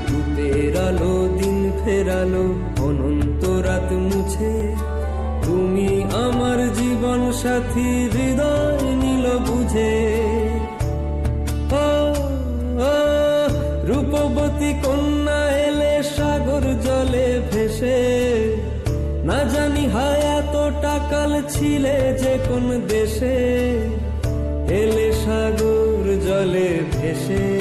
রূপের আলো দিন ফেরালো, অনন্ত রাত মুছে তুমি আমার জীবন সাথী, হৃদয় নিল বুঝে। রূপবতী কন্যা এলে সাগর জলে ভেসে, না জানি হায় এতটা কাল ছিলে যে কোন দেশে, এলে সাগর জলে ভেসে।